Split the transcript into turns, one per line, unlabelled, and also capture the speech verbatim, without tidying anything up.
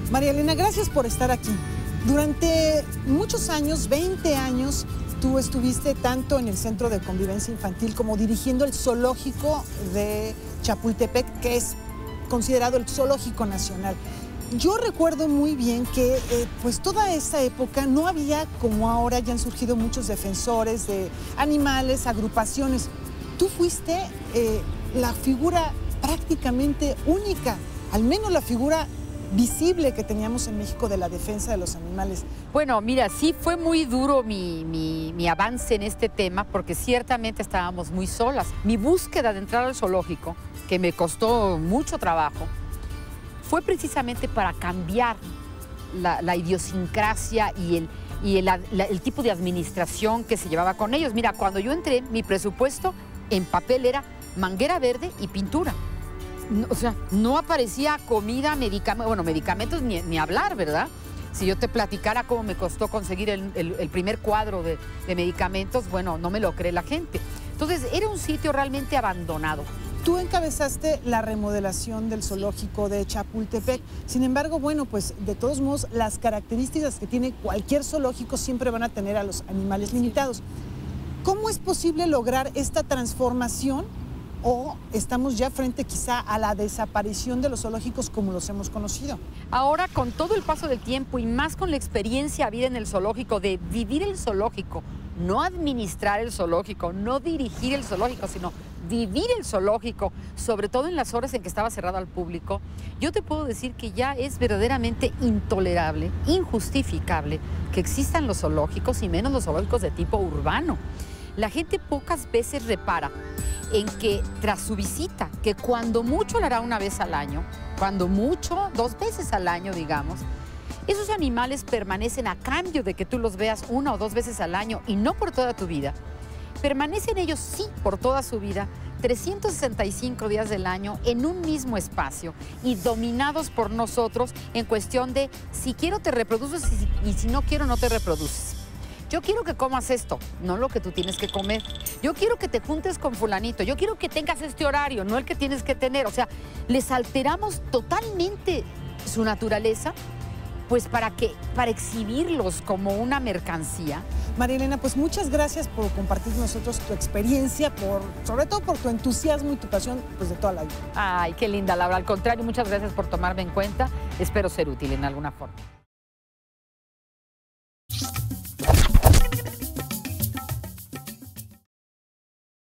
María Elena, gracias por estar aquí. Durante muchos años, veinte años, tú estuviste tanto en el Centro de Convivencia Infantil como dirigiendo el zoológico de Chapultepec, que es considerado el zoológico nacional. Yo recuerdo muy bien que eh, pues toda esa época no había, como ahora ya han surgido muchos defensores de animales, agrupaciones. Tú fuiste eh, la figura prácticamente única, al menos la figura visible que teníamos en México de la defensa de los animales.
Bueno, mira, sí fue muy duro mi, mi, mi avance en este tema porque ciertamente estábamos muy solas. Mi búsqueda de entrar al zoológico, que me costó mucho trabajo, fue precisamente para cambiar la, la idiosincrasia y, el, y el, la, el tipo de administración que se llevaba con ellos. Mira, cuando yo entré, mi presupuesto en papel era manguera verde y pintura. No, o sea, no aparecía comida, medicamentos, bueno, medicamentos ni, ni hablar, ¿verdad? Si yo te platicara cómo me costó conseguir el, el, el primer cuadro de, de medicamentos, bueno, no me lo cree la gente. Entonces, era un sitio realmente abandonado.
Tú encabezaste la remodelación del zoológico de Chapultepec. Sin embargo, bueno, pues de todos modos, las características que tiene cualquier zoológico siempre van a tener a los animales limitados. ¿Cómo es posible lograr esta transformación? ¿O estamos ya frente quizá a la desaparición de los zoológicos como los hemos conocido?
Ahora, con todo el paso del tiempo y más con la experiencia vida en el zoológico, de vivir el zoológico, no administrar el zoológico, no dirigir el zoológico, sino vivir el zoológico, sobre todo en las horas en que estaba cerrado al público, yo te puedo decir que ya es verdaderamente intolerable, injustificable que existan los zoológicos y menos los zoológicos de tipo urbano. La gente pocas veces repara en que tras su visita, que cuando mucho la hará una vez al año, cuando mucho, dos veces al año, digamos, esos animales permanecen a cambio de que tú los veas una o dos veces al año y no por toda tu vida. Permanecen ellos sí por toda su vida, trescientos sesenta y cinco días del año en un mismo espacio y dominados por nosotros en cuestión de si quiero te reproduces y si no quiero no te reproduces. Yo quiero que comas esto, no lo que tú tienes que comer. Yo quiero que te juntes con fulanito, yo quiero que tengas este horario, no el que tienes que tener. O sea, les alteramos totalmente su naturaleza, pues para, que, para exhibirlos como una mercancía.
María Elena, pues muchas gracias por compartir con nosotros tu experiencia, por, sobre todo por tu entusiasmo y tu pasión pues, de toda la vida.
Ay, qué linda, Laura. Al contrario, muchas gracias por tomarme en cuenta. Espero ser útil en alguna forma.